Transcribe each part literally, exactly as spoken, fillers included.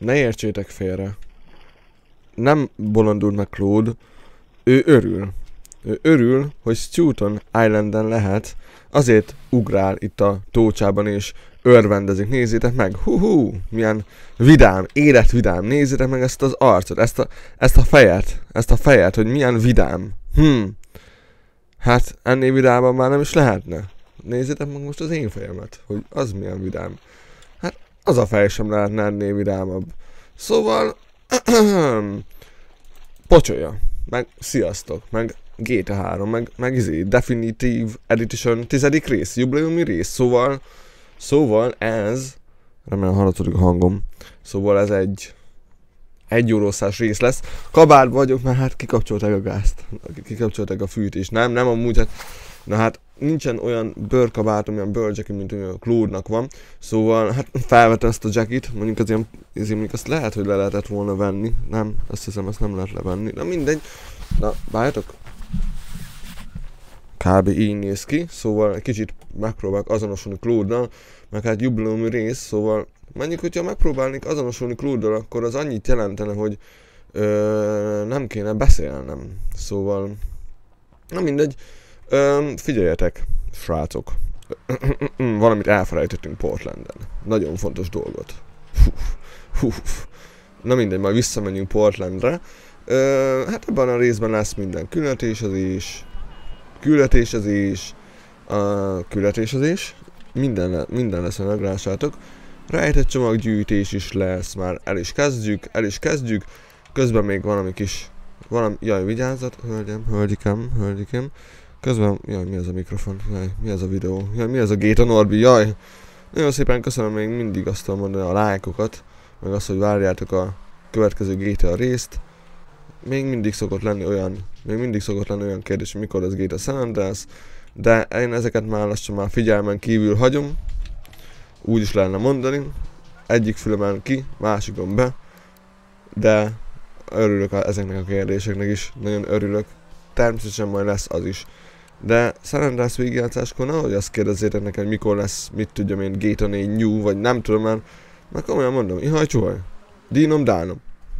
Ne értsétek félre. Nem bolondult meg Claude. Ő örül. Ő örül, hogy Stoughton Islanden lehet. Azért ugrál itt a tócsában és örvendezik. Nézzétek meg. Hú-hú. Milyen vidám. Életvidám. Nézzétek meg ezt az arcot. Ezt a, ezt a fejet. Ezt a fejet, hogy milyen vidám. Hm. Hát ennél vidámban már nem is lehetne. Nézzétek meg most az én fejemet. Hogy az milyen vidám. Hát az a fej sem lehetne ennél vidámabb. Szóval... pocsolya. Meg sziasztok. Meg gé té á három. Meg, meg izé. Definitive Edition tizedik rész. Jubileumi rész. Szóval... Szóval ez... Remélem hallatszik a hangom. Szóval ez egy... Egy órószás rész lesz. Kabátban vagyok, mert hát kikapcsolták a gázt. Kikapcsolták a fűtést. Nem, nem amúgy, hát... Na hát nincsen olyan bőrkabátom, olyan bőrjacket, mint olyan Claude-nak van. Szóval hát felvettem ezt a jacket, mondjuk az ilyen, azért mondjuk azt lehet, hogy le lehetett volna venni. Nem, azt hiszem, ezt nem lehet levenni. Na mindegy. Na, várjatok. Kb. Így néz ki, szóval egy kicsit megpróbálok azonosulni Claude-nal, meg hát jubileumi rész, szóval mondjuk, hogyha megpróbálnék azonosulni Claude-dal, akkor az annyit jelentene, hogy ö, nem kéne beszélnem. Szóval, na mindegy. Ö, figyeljetek, srácok. Valamit elfelejtettünk Portlanden. Nagyon fontos dolgot. Huf, huf. Na mindegy, majd visszamegyünk Portlandre. Ö, hát ebben a részben lesz minden küldetésezés, küldetésezés, a küldetésezés, minden, minden lesz, hogy meglássátok. Rejtett csomaggyűjtés is lesz, már el is kezdjük, el is kezdjük. Közben még valami kis, valami, jaj, vigyázzat, hölgyem, hölgyikem, hölgyikem. Közben, jaj, mi ez a mikrofon, jaj, mi ez a videó, jaj, mi ez a Géta Norbi, jaj. Nagyon szépen köszönöm még mindig azt mondani a lájkokat, meg azt, hogy várjátok a következő gé té á részt. Még mindig szokott lenni olyan, még mindig szokott lenni olyan kérdés, hogy mikor lesz gé té á San Andreas, de én ezeket már lassan már figyelmen kívül hagyom. Úgy is lehetne mondani, egyik fülemen ki, másikon be, de örülök ezeknek a kérdéseknek is, nagyon örülök. Természetesen majd lesz az is. De San Andreas végigjátszáskor nehogy azt kérdezzétek nekem, hogy mikor lesz, mit tudjam én, gé té á négy New, vagy nem tudom már. Mert komolyan mondom, ihaj csuhaj. Dínom, dánom.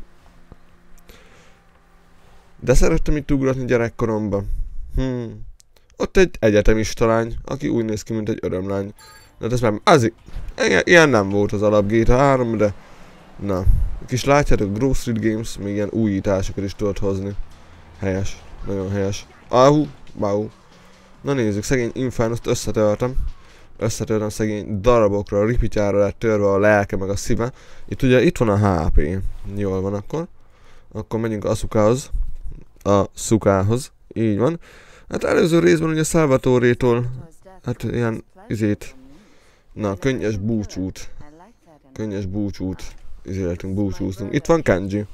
De szerettem itt ugratni gyerekkoromban. Hmm. Ott egy egyetemista lány, aki úgy néz ki, mint egy örömlány. De ez már az, ilyen nem volt az alap gé té á három, de na. Kis látjátok, Grove Street Games még ilyen újításokat is tudod hozni. Helyes, nagyon helyes. Ahú, báú. Na nézzük, szegény Infernust összetörtem. Összetörtem szegény darabokra, ripityára lett törve a lelke meg a szíve. Itt ugye, itt van a há pé. Jól van akkor. Akkor megyünk a szukához. A szukához. Így van. Hát előző részben ugye Salvatore-tól, hát ilyen izét, na, könnyes búcsút. Könnyes búcsút. Izéletünk, búcsúztunk. Itt van Kenji.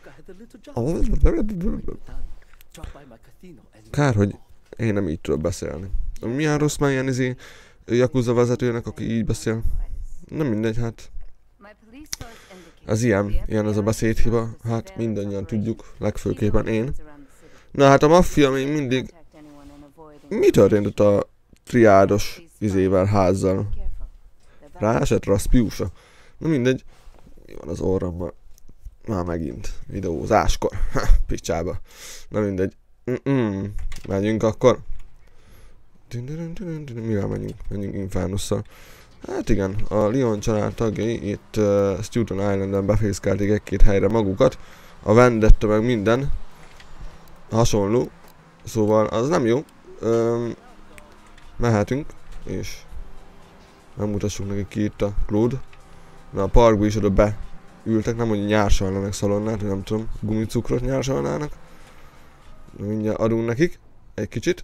Kár, hogy én nem így tudok beszélni. Milyen rossz már ilyen izé Yakuza vezetőnek, aki így beszél. Nem mindegy, hát. Ez ilyen, ilyen ez a beszédhiba. Hát mindannyian tudjuk, legfőképpen én. Na hát a maffia még mindig... Mi történt ott a triádos izével, házzal? Ráesett Raspiusa. Na mindegy. Mi van az orromban? Már megint. Videózáskor. Ha, picsába. Na mindegy. Mm-mm. Menjünk akkor. Mivel menjünk? Menjünk Infernusszal. Hát igen, a Leon család tagjai itt uh, Stoughton Islanden befészkelték egy-két helyre magukat. A Vendetta meg minden hasonló. Szóval az nem jó. Um, mehetünk, és megmutassuk neki ki itt a Claude. Na a parkba is oda beültek, nem hogy nyársalnának szalonnát, nem tudom, gumicukrot nyársalnának. Mindjárt adunk nekik egy kicsit.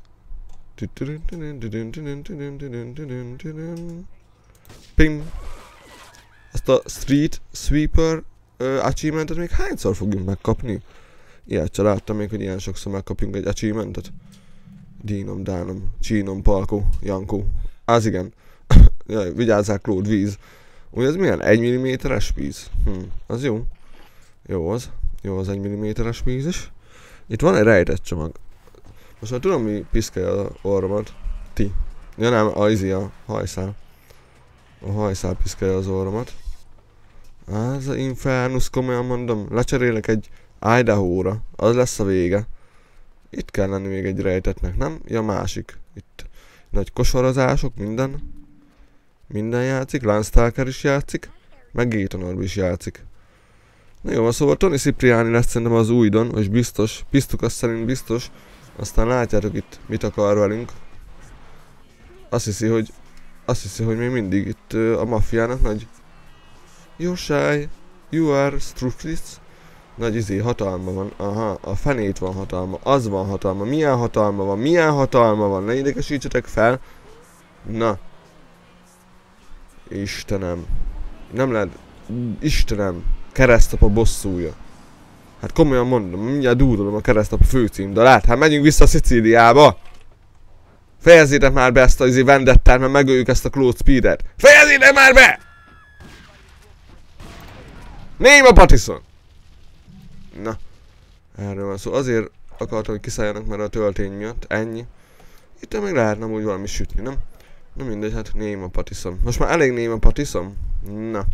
Pim. Ezt a Street Sweeper uh, achievementet még hányszor fogjuk megkapni? Ilyet se láttam még, hogy ilyen sokszor megkapjunk egy achievementet. Dínom, dánom, csínom, palkó, jankó. Az igen. Jaj, vigyázzál, Claude, víz. Ugye ez milyen? egy milliméteres víz? Hm, az jó. Jó az. Jó az egy milliméteres víz is. Itt van egy rejtett csomag. Most már tudom, mi piszkálja az orromat. Ti. Ja nem, a izi, a hajszál. A hajszál piszkálja az orromat. Az a Infernus, komolyan mondom, lecserélek egy Idaho-ra, az lesz a vége. Itt kell lenni még egy rejtetnek, nem? Ja, másik. Itt nagy kosarazások, minden. Minden játszik, Lance Stalker is játszik, meg Gaeton Orb is játszik. Na jó, szóval Tony Cipriani lesz szerintem az újdon, és biztos, Pisztuk azt szerint biztos. Aztán látjátok itt, mit akar velünk. Azt hiszi, hogy, azt hiszi, hogy még mindig itt uh, a maffiának nagy... You're shy, you are truthless. Nagy izé, hatalma van. Aha, a fenét van hatalma, az van hatalma, milyen hatalma van, milyen hatalma van, ne idegesítsetek fel. Na. Istenem. Nem lehet... Istenem. Keresztapa bosszúja. Hát komolyan mondom, mindjárt dúdolom a Keresztapa főcímdalát. Hát megyünk vissza Szicíliába! Fejezzétek már be ezt a izé vendettát, mert megöljük ezt a Claude Speedet! Fejezzétek már be! Néma Pattison! Na. Erről van szó. Azért akartam, hogy kiszálljanak már a töltény miatt. Ennyi. Itt még lehetne úgy valami sütni, nem? Na mindegy, hát Néma Pattison. Most már elég Néma Pattison? Na.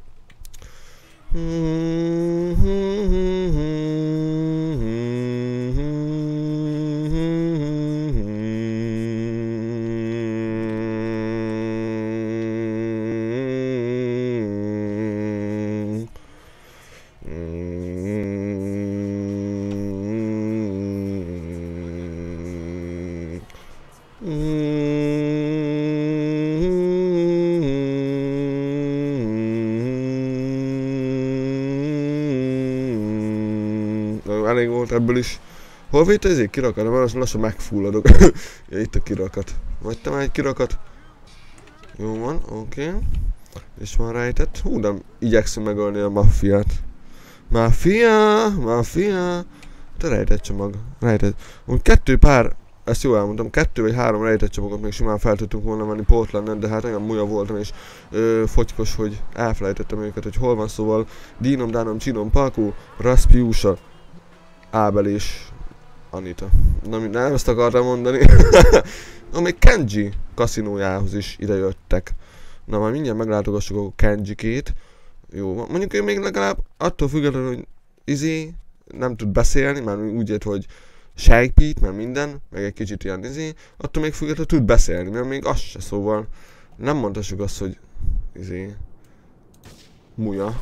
Elég volt ebből is. Hol védt ez egy kirakat? Mert lassan megfulladok. Ja, itt a kirakat. Vagy te már egy kirakat? Jó van, oké. Okay. És már rejtett. Hú, de igyekszem megölni a maffiát. Maffia, maffia. Te rejtett csomag. Rejtett. Úgy kettő pár, ezt jól elmondtam, kettő vagy három rejtett csomagot még simán fel tudtunk volna menni Portlanden, de hát olyan múlja voltam és ö, fogykos, hogy elfelejtettem őket, hogy hol van, szóval Dínom, Dánom, Csinom, Paku, Raspiusa, Ábel és Anita. Na, nem ezt akartam mondani. Na, még Kenji kaszinójához is idejöttek. Na, már mindjárt meglátogassuk a Kenjikét. Jó, mondjuk ő még legalább attól függetlenül, hogy izé nem tud beszélni, már úgy ért, hogy sejpít, mert minden, meg egy kicsit ilyen izé, attól még függetlenül tud beszélni, mert még az se, szóval nem mondhassuk azt, hogy izé muja.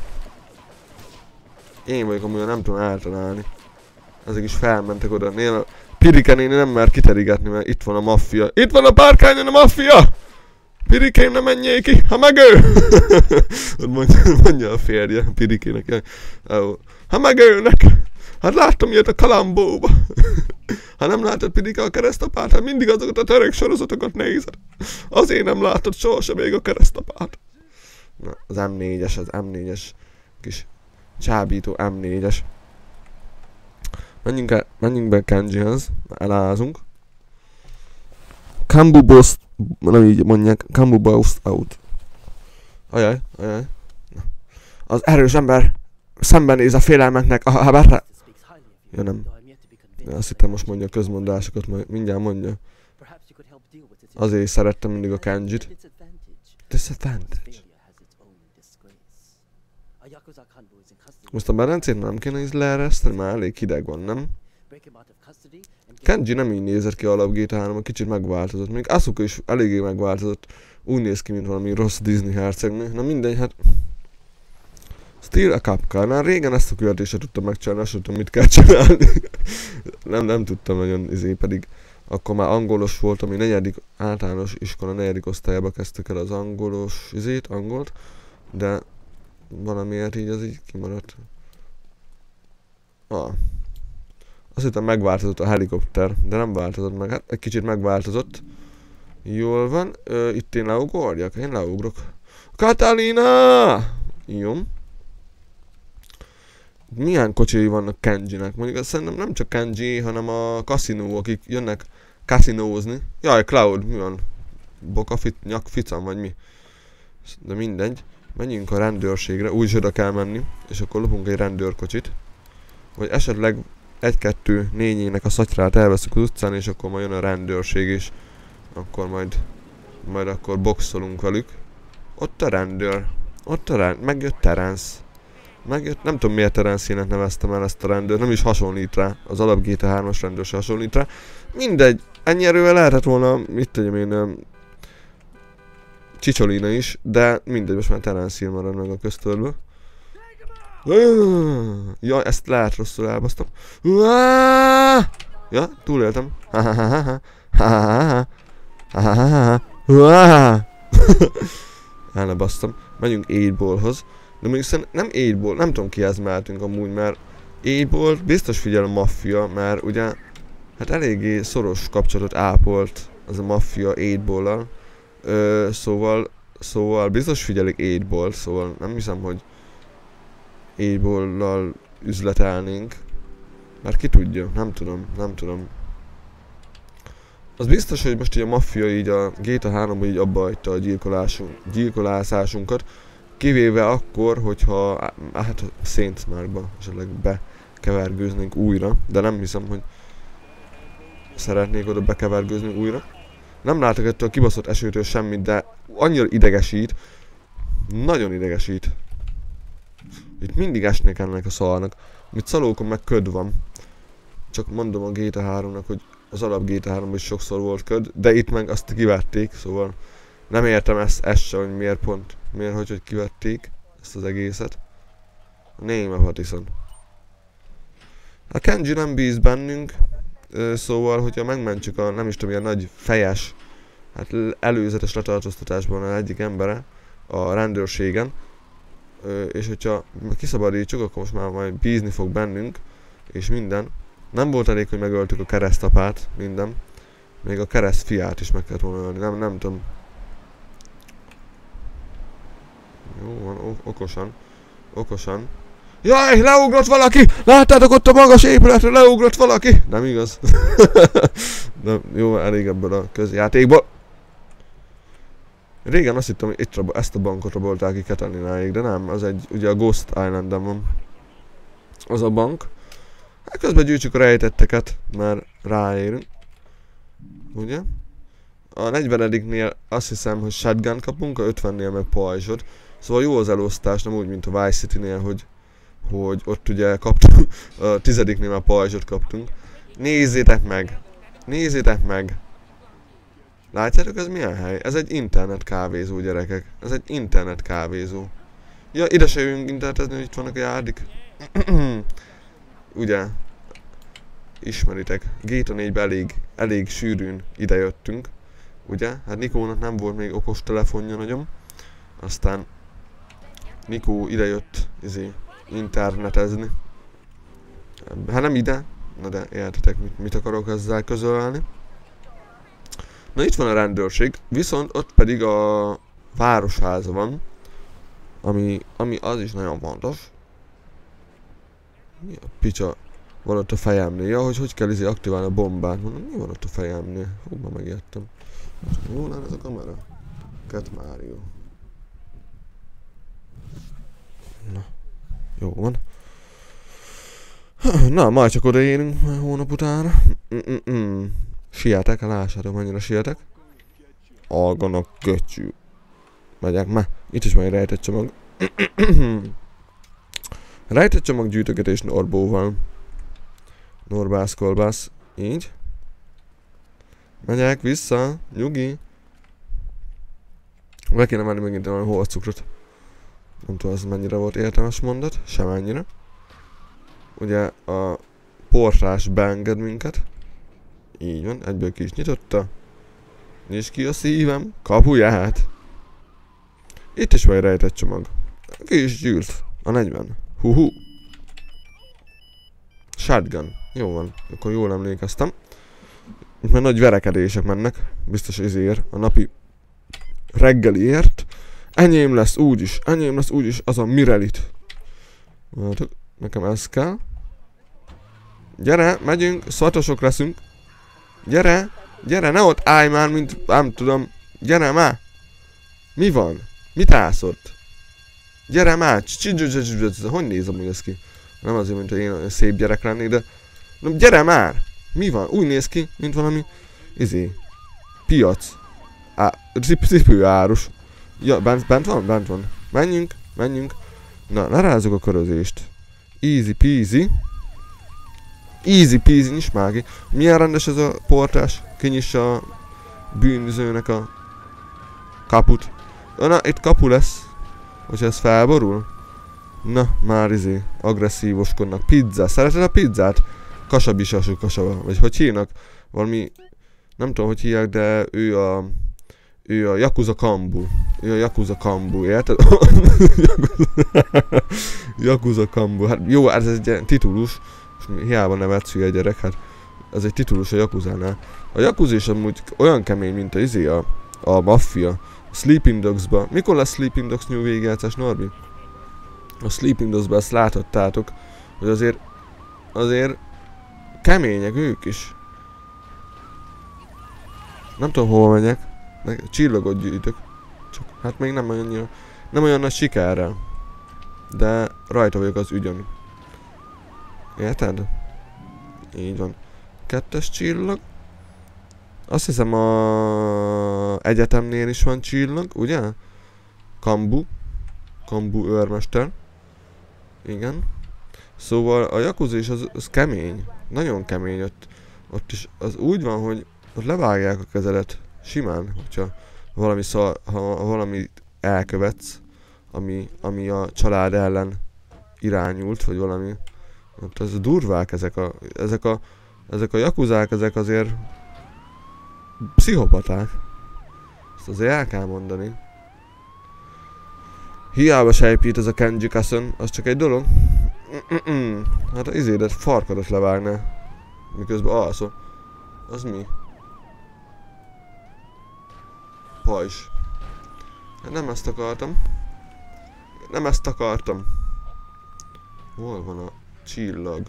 Én vagyok a muja, nem tudom eltalálni. Ezek is felmentek oda. Nél Pirike néni nem mer kiterigetni, mert itt van a maffia. Itt van a párkányon a maffia! Pirikém, ne menjél ki, ha megöl! mondja, mondja a férje Pirikének. Ha megölnek! Hát láttam ilyet a Kalambóba. Ha nem látod Pirike a Keresztapát, hát mindig azokat a török sorozatokat nézed. Azért nem látod sohasem még a Keresztapát. Na, az em négyes, az em négyes. Kis csábító em négyes. Menjünk, el, menjünk be Kenjihez, elázunk. Kambubos, nem így mondják, Kambubos out. Ajaj, ajaj. Az erős ember szembenéz a félelmeknek a haberre. Ja nem. Ja, azt hittem most mondja a közmondásokat, majd mindjárt mondja. Azért szerettem mindig a Kenjit. Disadvantage. Most a berencét nem kéne is leereszteni, már elég hideg van, nem? Kenji nem így nézett ki alap gé té á három, kicsit megváltozott. Még Asuka is eléggé megváltozott. Úgy néz ki, mint valami rossz Disney hercegnő. Na mindegy, hát... Still a Capcar. Már régen ezt a követést tudtam megcsinálni, azt tudtam, mit kell csinálni. nem, nem tudtam nagyon, izé, pedig akkor már angolos volt, ami negyedik általános iskola negyedik osztályába kezdtük el az angolos izét, angolt. De... valamiért így az így kimaradt. Ah. Azt hittem megváltozott a helikopter, de nem változott meg. Hát egy kicsit megváltozott. Jól van. Ö, itt én leugorjak? Én leugrok. Katalina! Jó. Milyen kocsai vannak Kenjinek? Mondjuk azt szerintem nem csak Kenji, hanem a kaszinó, akik jönnek kaszinózni. Jaj, Cloud, mi van? Boka fit, nyak ficam vagy mi? De mindegy. Menjünk a rendőrségre, úgy is oda kell menni, és akkor lopunk egy rendőrkocsit. Vagy esetleg egy-kettő nényének a szatyrát elveszünk az utcán, és akkor majd jön a rendőrség is. Akkor majd, majd akkor boxolunk velük. Ott a rendőr, ott a rendőr, megjött Terence. Megjött, nem tudom miért Terence Hill-nek neveztem el ezt a rendőrt, nem is hasonlít rá, az alap G T A hármas rendőr se hasonlít rá. Mindegy, ennyi erővel lehetett volna, mit tudjam én, Csicsolina is, de mindegy, most már Terence Hill marad meg a köztörből. Ja, ezt lehet rosszul elbasztam. Ja, túléltem. El ne basztam. Menjünk eight ballhoz. De mondjuk szerintem nem eight ball, nem tudom kihez mehetünk amúgy, mert eight ball biztos figyel a maffia, mert ugye hát eléggé szoros kapcsolatot ápolt az a maffia eight ball-al. Ö, szóval, szóval biztos figyelik eight ball, szóval nem hiszem, hogy eight ball-lal üzletelnénk. Mert ki tudja, nem tudom, nem tudom. Az biztos, hogy most így a maffia így a G T A háromban így abba hagyta a gyilkolásunk, gyilkolászásunkat. Kivéve akkor, hogyha hát a Saints Markba esetleg bekevergőznénk újra. De nem hiszem, hogy szeretnék oda bekevergőzni újra. Nem látok ettől a kibaszott esőtől semmit, de annyira idegesít. Nagyon idegesít. Itt mindig esnék ennek a szarnak. Mit szalókon meg köd van. Csak mondom a G T A háromnak, hogy az alap G T A háromban is sokszor volt köd, de itt meg azt kivették, szóval nem értem ezt, ezt sem, hogy miért pont, miért, hogy, hogy kivették ezt az egészet. Néma Patison. A Kenji nem bíz bennünk, szóval, hogyha megmentjük a nem is tudom, ilyen nagy fejes, hát előzetes letartóztatásban az egyik embere a rendőrségen, és hogyha kiszabadítsuk, akkor most már majd bízni fog bennünk, és minden. Nem volt elég, hogy megöltük a keresztapát, minden. Még a kereszt fiát is meg kellett volna ölni, nem, nem tudom. Jó van, okosan. Okosan. Jaj, leugrott valaki! Láttátok ott a magas épületre, leugrott valaki! Nem igaz. De jó, elég ebből a közjátékból. Régen azt hittem, hogy itt ezt a bankot rabolták ki Catalináig, de nem, az egy, ugye a Ghost Island-en van. Az a bank. Hát közben gyűjtsük a rejtetteket, mert ráérünk. Ugye? A negyvenediknél azt hiszem, hogy shotgun kapunk, a ötvennél meg pajzsot. Szóval jó az elosztás, nem úgy, mint a Vice City-nél, hogy, hogy ott ugye kaptunk, a tizediknél már pajzsot kaptunk. Nézzétek meg! Nézzétek meg! Látjátok, ez milyen hely? Ez egy internet kávézó, gyerekek. Ez egy internet kávézó. Ja, ide se jövünk internetezni, hogy itt vannak a járdik. Ugye? Ismeritek. G T A négyben elég, elég sűrűn idejöttünk. Ugye? Hát Nikónak nem volt még okos telefonja nagyon. Aztán Nikó idejött izé, internetezni. Hát nem ide, na de értetek, mit, mit akarok ezzel közölni. Na itt van a rendőrség, viszont ott pedig a városháza van, ami, ami az is nagyon fontos. Mi a picsa van ott a fejemnél? Ja, hogy hogy kell izé aktiválni a bombát. Mondom, mi van ott a fejemnél? Hú, ma megijedtem. Jó lenne ez a kamera? Cat Mario. Na, jó van. Na, majd csak odaérünk hónap utána. Mm -mm -mm. Sietek, lássátok mennyire sietek. Alganak köcsű. Megyek már. Itt is van egy rejtett csomag. Rejtett csomag gyűjtögetés Norbóval. Norbász, kolbász. Így. Megyek vissza. Nyugi. Be kéne menni megint olyan holcukrot. Nem tudom, ez mennyire volt értelmes mondat. Semennyire. Ugye a portás beenged minket. Így van, egyből ki is nyitotta. Nyisd ki a szívem kapuját. Itt is van egy rejtett csomag. Ki is gyűlt. A negyven. Huhu. Shotgun. Jó van. Akkor jól emlékeztem. Itt már nagy verekedések mennek. Biztos ezért. A napi reggeliért. Enyém lesz úgyis. Enyém lesz úgyis az a Mirelit. Látok, nekem ez kell. Gyere, megyünk. Szatosok leszünk. Gyere, gyere, ne ott állj már, mint nem tudom. Gyere már. Mi van? Mit állsz ott? Gyere már. Hogy nézem úgy ez ki? Nem azért, mint hogy én szép gyerek lennék, de... Gyere már! Mi van? Úgy néz ki, mint valami... Izé... Piac. Á, cipőárus. Ja, bent, bent van? Bent van. Menjünk, menjünk. Na, lerázzuk a körözést. Easy peasy. Easy peasy, nincs mági. Milyen rendes ez a portás? Kinyissa a bűnözőnek a kaput. Na, itt kapu lesz. Hogyha ez felborul? Na, már izé, agresszívoskodnak. Pizza. Szereted a pizzát? Kasabisasú kasaba. Vagy hogy hívnak? Valami... Nem tudom, hogy hívják, de ő a... Ő a Yakuza Kambu. Ő a Yakuza Kambu, érted? Yakuza Kambu. Hát jó, ez egy titulus. És hiába nevetsz hülye gyerek, hát... Ez egy titulus a Yakuzánál. A Yakuza is amúgy olyan kemény, mint a izé, a... A maffia. A Sleeping Dogs-ba. Mikor lesz Sleeping Dogs New végigjátszás, Norbi? A Sleeping Dogs-ba ezt láthattátok, hogy azért... Azért... Kemények ők is. Nem tudom hova megyek. Csillagot gyűjtök. Csak hát még nem olyan, nem olyan nagy sikerrel. De rajta vagyok az ügyön. Érted? Így van. Kettes csillag. Azt hiszem a egyetemnél is van csillag, ugye? Kambu. Kambu őrmester. Igen. Szóval a Yakuza is az, az kemény. Nagyon kemény. Ott, ott is az úgy van, hogy ott levágják a kezedet. Simán, hogyha valami, szal, ha valamit elkövetsz, ami, ami a család ellen irányult, vagy valami. Ott az durvák ezek a, ezek a, ezek a yakuzák, ezek azért pszichopaták. Ezt azért el kell mondani. Hiába sejpít ez a Kenji Kason, az csak egy dolog. Mm-mm. Hát az izédet, farkadat levágná, miközben alszol. Az mi? Pajzs. Hát nem ezt akartam. Nem ezt akartam. Hol van a csillag?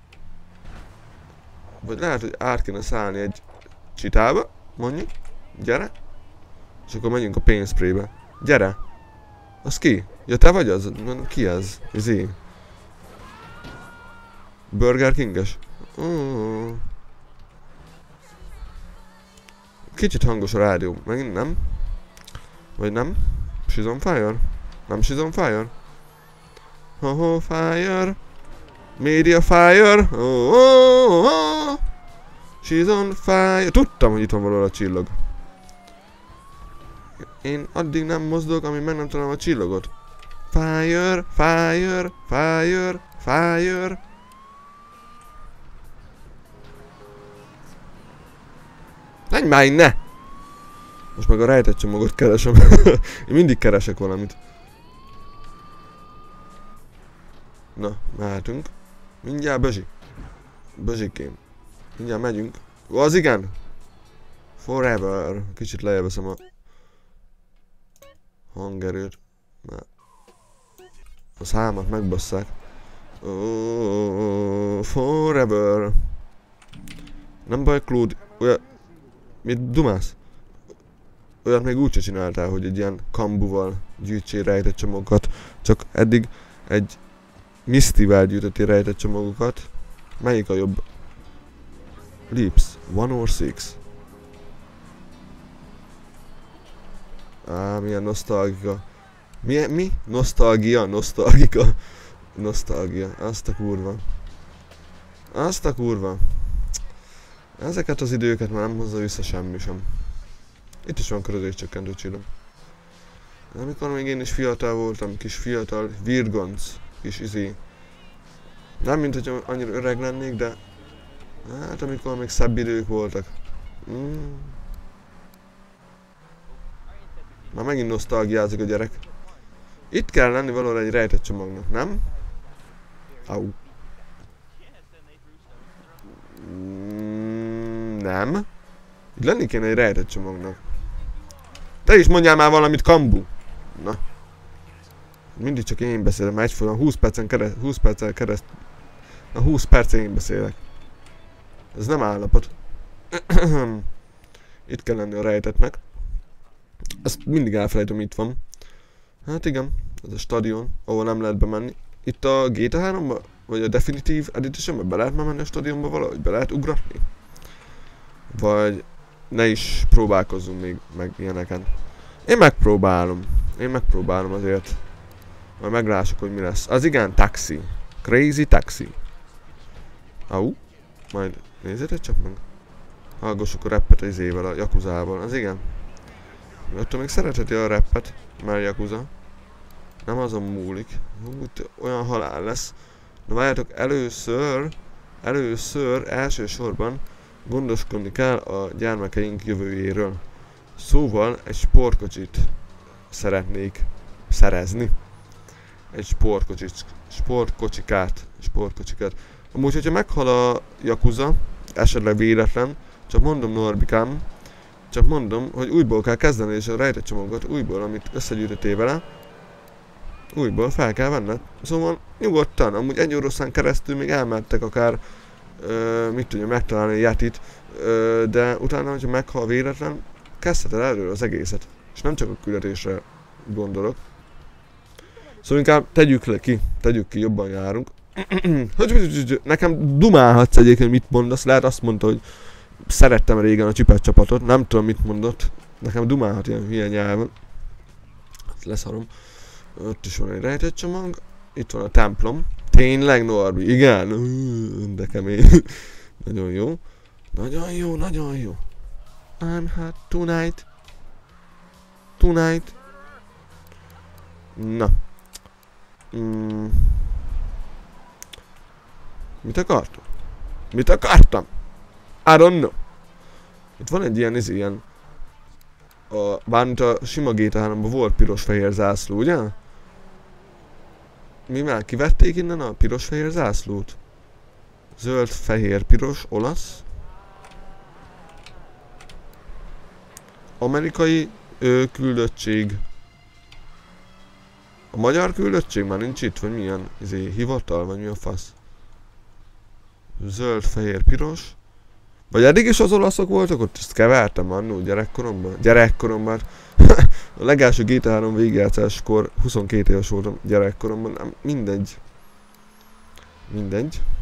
Vagy lehet, hogy át kéne szállni egy csitába, mondjuk. Gyere. És akkor megyünk a pénzsprébe. Gyere. Az ki? Ja, te vagy az? Ki ez? Zé. Burger King-es? Uh. Kicsit hangos a rádió. Megint nem? Vagy nem? She's on fire? Nem she's on fire? Oh, oh, fire. Media fire. Oh, oh, oh. She's on fire. Tudtam, hogy itt van valahol a csillag. Én addig nem mozdulok, amíg meg nem találom a csillagot. Fire, fire, fire, fire. Menj már innen! Most meg a rejtett csomagot keresem. Én mindig keresek valamit. Na, mehetünk. Mindjárt Bözsi. Bözsikém. Mindjárt megyünk. Ó, az igen! Forever. Kicsit lejjebb veszem a hangerőt. Mert a számat megbasszák. Oh, forever. Nem baj, Claude. Olyan... Mit dumálsz? Olyat még úgyse csináltál, hogy egy ilyen kambuval gyűjtsél rejtett csomagokat. Csak eddig egy Mistivel gyűjtöttél rejtett csomagokat. Melyik a jobb? Lips. One or six. Á, milyen nosztalgika. Milyen, mi? Nosztalgia, nosztalgika. Nosztalgia. Azt a kurva. Azt a kurva. Ezeket az időket már nem hozza vissza semmi sem. Itt is van körözéscsökkentő csillag. Amikor még én is fiatal voltam, kis fiatal virgonc, kis izé. Nem mint hogy annyira öreg lennék, de hát amikor még szebb idők voltak. Mm. Már megint nosztalgiázik a gyerek. Itt kell lenni valahol egy rejtett csomagnak, nem? Au. Mm, nem. Itt lenni kéne egy rejtett csomagnak. Te is mondjál már valamit, Kambu! Na. Mindig csak én beszélem, egyfolyam húsz percen kereszt, húsz perccel kereszt. Na húsz percen én beszélek. Ez nem állapot. Itt kell lenni a rejtettnek. Ezt mindig elfelejtem, itt van. Hát igen, ez a stadion, ahol nem lehet bemenni. Itt a G T A háromba, vagy a Definitive Editionbe be lehet menni a stadionba valahogy? Be lehet ugratni? Vagy ne is próbálkozzunk még meg ilyeneken. Én megpróbálom. Én megpróbálom azért. Majd meglássuk, hogy mi lesz. Az igen, taxi. Crazy taxi. Au. Majd nézzétek csak meg. Hallgassuk a rappet az izével, a Yakuzával. Az igen. Attól még szeretheti a rappet, mert Yakuza. Nem azon múlik. Úgy olyan halál lesz. Na várjátok, először, először, elsősorban gondoskodni kell a gyermekeink jövőjéről. Szóval egy sportkocsit szeretnék szerezni. Egy sportkocsit, sportkocsikát, sportkocsikát. Amúgy, hogyha meghal a Yakuza, esetleg véletlen, csak mondom Norbikám, csak mondom, hogy újból kell kezdeni, és a rejtett csomagot újból, amit összegyűjtöttél vele, újból fel kell venned. Szóval nyugodtan, amúgy egy oroszán keresztül még elmentek akár, ö, mit tudja, megtalálni Yetit, ö, de utána, hogyha meghal véletlen, kezdheted erről az egészet. És nem csak a küldetésre gondolok. Szóval inkább tegyük le ki, tegyük ki, jobban járunk. Nekem dumálhatsz egyébként, mit mondasz, lehet azt mondta, hogy szerettem régen a csipet csapatot, nem tudom mit mondott. Nekem dumálhat ilyen hülye nyelven. Leszarom. Ott is van egy rejtett csomag. Itt van a templom. Tényleg, Norbi? Igen? De kemény. Nagyon jó. Nagyon jó, nagyon jó. I'm hot tonight. Tonight. Na. Mm. Mit akartam? Mit akartam? I don't know. Itt van egy ilyen, ez ilyen... A, bármint a sima G T A háromban volt piros-fehér zászló, ugye? Mi már kivették innen a piros-fehér zászlót? Zöld, fehér, piros, olasz. Amerikai ö, küldöttség. A magyar küldöttség már nincs itt, vagy milyen izé, hivatal, vagy mi a fasz? Zöld, fehér, piros. Vagy eddig is az olaszok voltak ott? Ezt kevertem annó gyerekkoromban. Gyerekkoromban. A legelső G T A három végigjátszáskor huszonkét éves voltam gyerekkoromban. Nem, mindegy. Mindegy.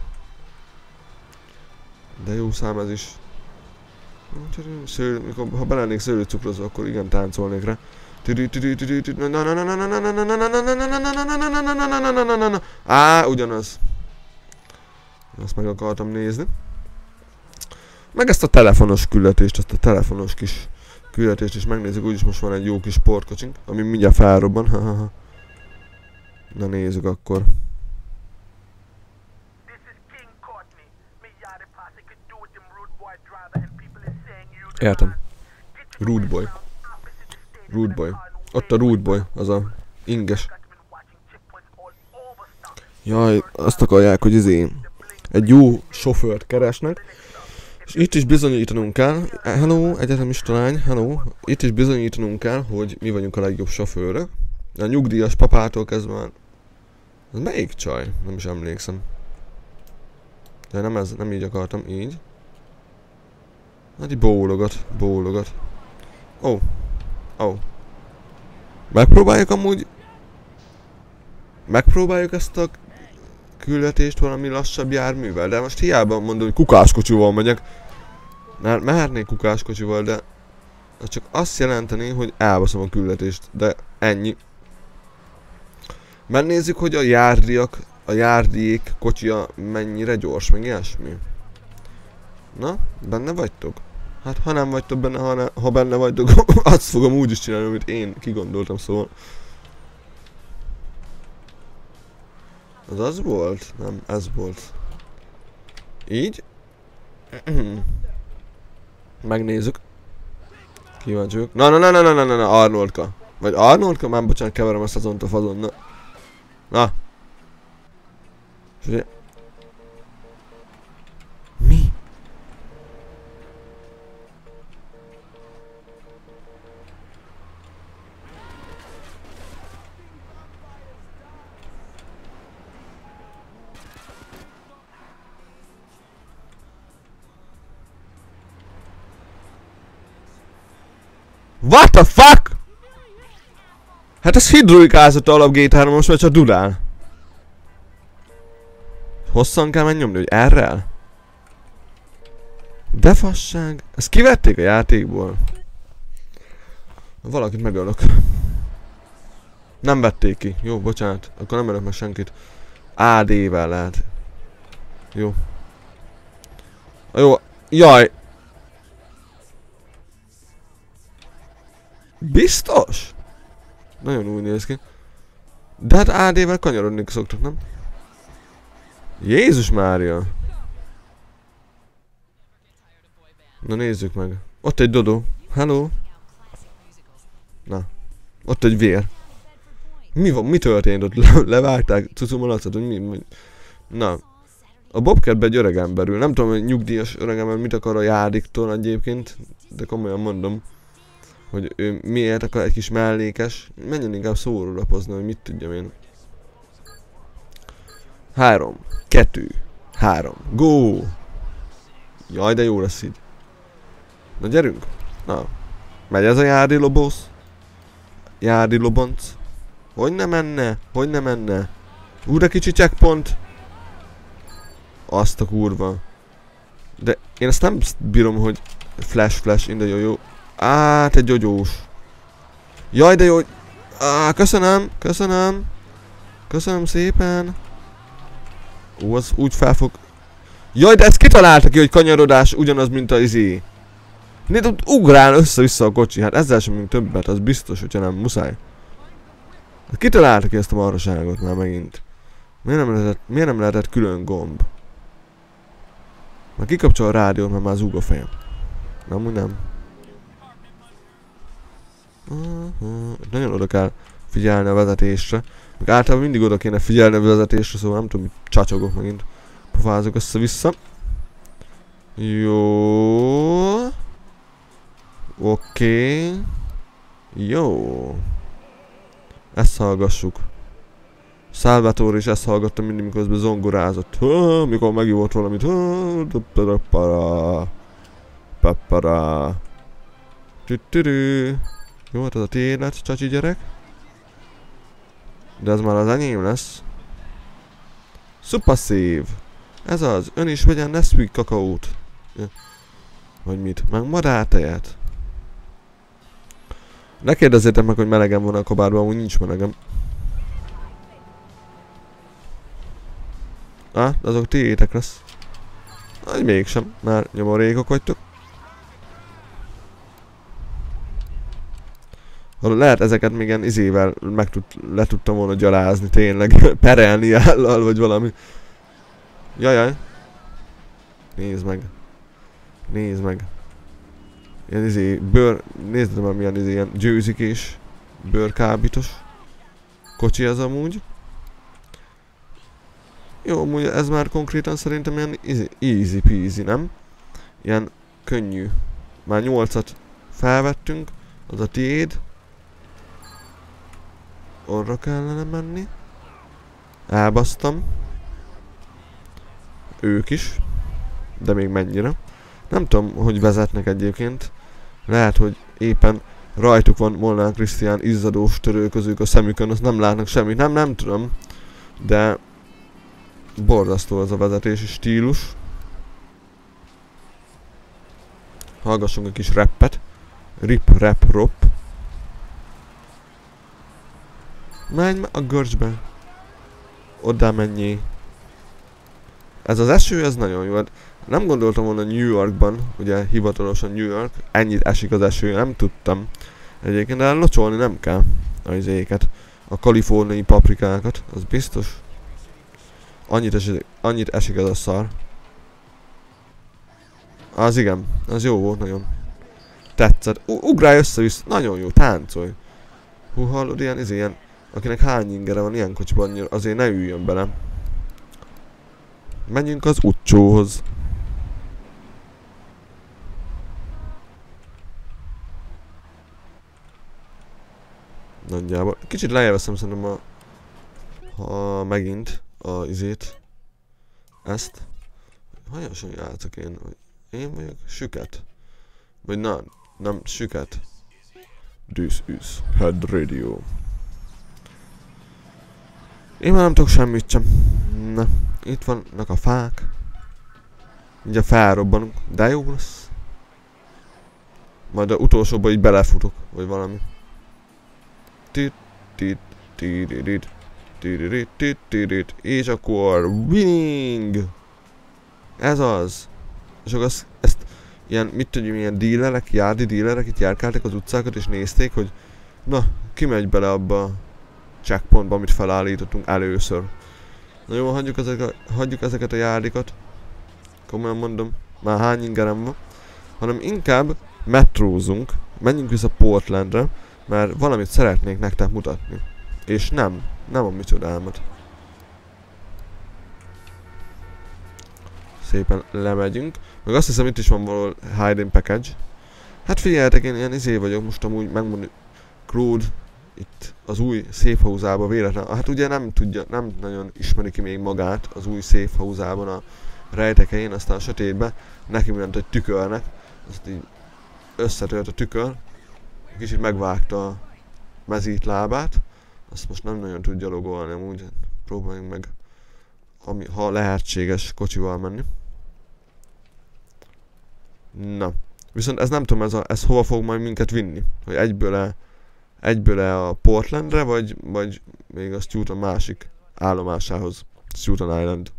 De jó szám ez is. Szőlő, mikor, ha belennék szőlőcukrozva, akkor igen táncolnék rá. Á, ugyanaz. Azt meg akartam nézni. Meg ezt a telefonos küldetést, ezt a telefonos kis küldetést is megnézzük, úgyis most van egy jó kis sportkocsink, ami mindjárt felrobban. Na nézzük akkor. Értem. Rude boy. Rude boy. Ott a rude boy, az a inges. Jaj, azt akarják, hogy izé egy jó sofőrt keresnek. És itt is bizonyítanunk kell, hello, egyetemista lány, hello, itt is bizonyítanunk kell, hogy mi vagyunk a legjobb sofőrök. A nyugdíjas papától kezdve már... Ez melyik csaj? Nem is emlékszem. De nem ez, nem így akartam, így. Hát így bólogat, bólogat. Ó, oh. ó. Oh. Megpróbáljuk amúgy... Megpróbáljuk ezt a küldetést valami lassabb járművel, de most hiába mondom, hogy kukáskocsival megyek. Mert mehetnék kukáskocsival, de az csak azt jelenteni, hogy elbaszom a küldetést, de ennyi. Megnézzük, hogy a járdiak, a járdiék kocsia mennyire gyors, meg ilyesmi. Na, benne vagytok? Hát ha nem vagytok benne, ha, ne, ha benne vagytok, azt fogom úgy is csinálni, amit én kigondoltam, szóval. Az az volt? Nem, ez volt. Így? Megnézzük. Kíváncsiak. Na, na, na, na, na, na, na, na, Arnoldka. Vagy Arnoldka? Már bocsánat, keverem ezt azont a fazon, na. Na. Mi? What the fuck? Hát ez hidrolikázott alap G T A három, most már csak dudál. Hosszan kell mennyomni, hogy errel? De fasság. Ezt kivették a játékból. Valakit megölök. Nem vették ki. Jó, bocsánat. Akkor nem örök meg senkit. á dé-vel lehet. Jó. Jó. Jaj. Biztos? Nagyon úgy néz ki. De hát á dé-vel kanyarodni szoktak, nem? Jézus Mária. Na nézzük meg. Ott egy Dodó. Hello. Na. Ott egy vér. Mi van? Mi történt ott? Le levágták Cucu Malacot, hogy mi, mi? Na. A Bobcatben egy öreg emberül. Nem tudom, hogy nyugdíjas öreg ember mit akar a Jádiktól egyébként. De komolyan mondom. Hogy ő miért akar egy kis mellékes. Menjen inkább szórólapozni, hogy mit tudjam én. Három. Kettő. Három. Go! Jaj, de jó lesz így. Na gyerünk. Na. Megy ez a Jádi Lobosz. Jádi Lobonc. Hogy ne menne? Hogy ne menne? Ú, de kicsi checkpoint. Azt a kurva. De én ezt nem bírom, hogy flash, flash, in the jó. Á, te gyogyós. Jaj, de jó. Á, köszönöm, köszönöm. Köszönöm szépen. Ó, az úgy felfog. Jaj, de ezt kitalálta ki, hogy kanyarodás ugyanaz, mint a izé. Nézd, ugrál össze-vissza a kocsi. Hát ezzel sem többet, az biztos, hogyha nem muszáj. Hát kitalálta ki ezt a marhaságot már megint. Miért nem lehetett, miért nem lehetett külön gomb? Már kikapcsol a rádiót, mert már zúg a fejem. Nem, úgy nem. Uh-huh. Nagyon oda kell figyelni a vezetésre. Meg általában mindig oda kéne figyelni a vezetésre, szóval nem tudom, mit csacsogok megint. Pofázok össze-vissza. Jó. Oké. Okay. Jó. Ezt hallgassuk. Salvatore is ezt hallgatta mindig, miközben zongorázott. Ha, mikor megívott valamit. Pappara. Pappara. Tüttürű. Jó, hát ez a télet, csacsi gyerek. De ez már az enyém lesz. Super szív. Ez az. Ön is vegyen Nesquik kakaót. Vagy mit? Meg madártejet. Ne kérdezzétek meg, hogy melegem van a kabárban, úgy nincs melegem. Á, de azok tiétek lesz. Aj, mégsem, már nyomorékok vagytok. Lehet ezeket még ilyen izével meg tud, le tudtam volna gyalázni tényleg. Perelni állal, vagy valami. Jajjaj. Nézd meg. Nézd meg. Ilyen izé, bőr... Nézd már milyen izé, ilyen győzikés. Bőrkábítos. Kocsi ez amúgy. Jó, amúgy ez már konkrétan szerintem ilyen easy, easy peasy, nem? Ilyen könnyű. Már nyolcat felvettünk. Az a tiéd. Orra kellene menni. Elbasztam. Ők is. De még mennyire. Nem tudom, hogy vezetnek egyébként. Lehet, hogy éppen rajtuk van Molnár Krisztián izzadós törölközők a szemükön, azt nem látnak semmit. Nem, nem tudom. De borzasztó az a vezetési stílus. Hallgassunk egy kis rappet. Rip, rap, rop. Menj a görcsbe. Oda menjél. Ez az eső, ez nagyon jó. Hát nem gondoltam volna New Yorkban, ugye hivatalosan New York, ennyit esik az eső, nem tudtam. Egyébként de locsolni nem kell az izéket. A kaliforniai paprikákat, az biztos. Annyit esik, annyit esik ez a szar. Az igen, az jó volt nagyon. Tetszett. U ugrálj össze-vissza, nagyon jó, táncolj. Hú, hallod, ilyen, ez ilyen, akinek hány ingere van ilyen kocsiban, azért ne üljön bele. Menjünk az utcsóhoz. Nagyjából. Kicsit lejjebb veszem szerintem a... Ha megint a izét. Ezt. Hanyasan játszok én? Én vagyok? Süket. Vagy na, nem süket. This is Head Radio. Én már nem tudok semmit sem. Na, itt vannak a fák. Ugye felrobbanunk, de jó lesz. Majd a utolsóba így belefutok, vagy valami. Tit, tit, És akkor winning! Ez az. És akkor azt, ezt ilyen, mit tudjuk, ilyen dílerek, járdi dílerek itt járkáltak az utcákat és nézték, hogy na, ki megy bele abba a checkpointba, amit felállítottunk először. Na jó, hagyjuk, ezek, hagyjuk ezeket a járdikat. Komolyan mondom, már hány ingerem van. Hanem inkább metrózunk, menjünk vissza Portlandre, mert valamit szeretnék nektek mutatni. És nem, nem a micsodámat. Szépen lemegyünk. Meg azt hiszem, itt is van valahol hiding package. Hát figyeljetek, én ilyen izé vagyok, most amúgy megmondni, Claude itt az új safe house-ában véletlen. Hát ugye nem tudja, nem nagyon ismeri ki még magát az új safe house-ában a rejtekején, aztán a sötétbe neki ment egy tükörnek, azt így összetört a tükör, kicsit megvágta a mezít lábát, azt most nem nagyon tud gyalogolni, amúgy próbáljunk meg, ami, ha lehetséges, kocsival menni. Na, viszont ez nem tudom, ez, a, ez hova fog majd minket vinni, hogy egyből -e, egyből -e a Portlandre, vagy, vagy még a Stoughton másik állomásához, Stoughton Island.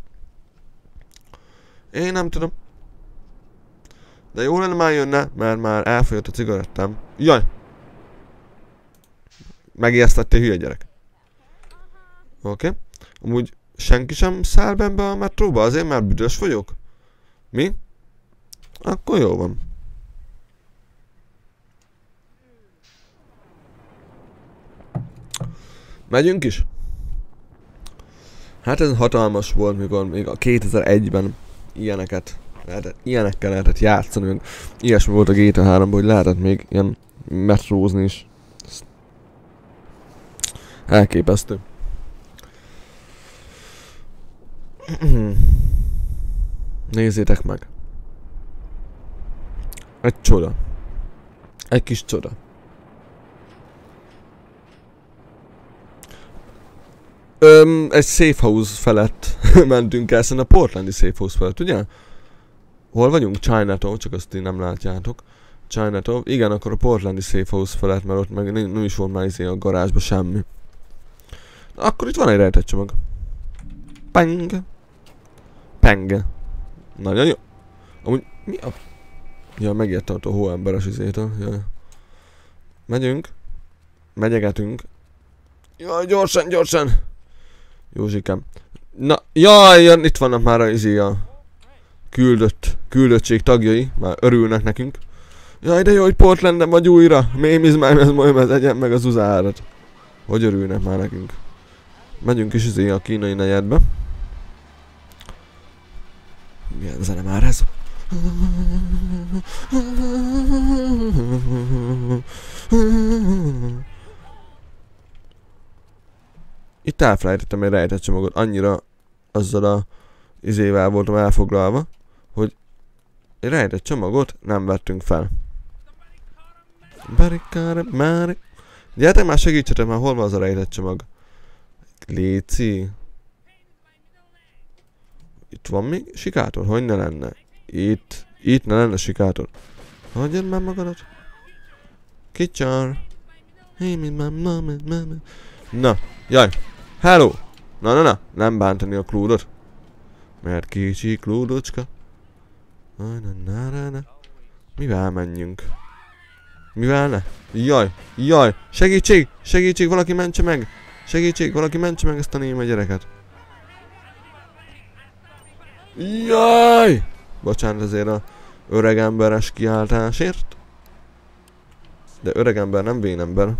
Én nem tudom. De jó lenne már jönne, mert már elfogyott a cigarettám. Jaj! Megijesztettél, hülye gyerek. Oké. Okay. Amúgy senki sem száll be ebbe a metróba, azért már büdös vagyok? Mi? Akkor jó van. Megyünk is? Hát ez hatalmas volt, mikor még a kétezer-egyben ilyeneket lehetett, ilyenekkel lehetett játszani, meg ilyesmi volt a G T A háromban, hogy lehetett még ilyen metrózni is. Elképesztő. Nézzétek meg. Egy csoda. Egy kis csoda. Öm, egy safe house felett mentünk el, szóval a portlandi safe house felett, ugye? Hol vagyunk? Chinatown, csak azt így nem látjátok. Chinatown. Igen, akkor a portlandi safe house felett, mert ott meg nem is volt már izé a garázsba semmi. Na, akkor itt van egy rejtett csomag. Peng. Peng. Nagyon jó. Amúgy mi a... Ja, megijedtem a hóemberes izétől. Ja. Megyünk. Megyegetünk. Jaj, gyorsan, gyorsan. Józsikám. Na, jaj, jön, itt vannak már a izé a küldött, küldöttség tagjai. Már örülnek nekünk. Jaj, de jó, hogy Portlandem vagy újra. Mém is már ez majd ez egyen meg az uzárat. Hogy örülnek már nekünk. Megyünk is izé a kínai negyedbe. Milyen zene már ez? Itt elfelejtettem egy rejtett csomagot, annyira azzal a izével voltam elfoglalva, hogy egy rejtett csomagot nem vettünk fel. Barikára, mári. Gyertek már, segítsetek már, hol van az a rejtett csomag? Léci. Itt van még sikátor? Hogy ne lenne? Itt. Itt ne lenne sikátor. Hagyjad már magadat. Kicsar. Hey, mi mama, mama. Na, jaj. Hello. Na, na, na. Nem bántani a Claude-ot. Mert kicsi Claude-ocska. Na, na, na, na, na. Mivel menjünk? Mivel ne? Jaj, jaj. Segítség, segítség, valaki mentse meg. Segítség, valaki mentse meg ezt a néma gyereket. Jaj! Bocsánat ezért a öregemberes kiáltásért. De öregember nem vénember.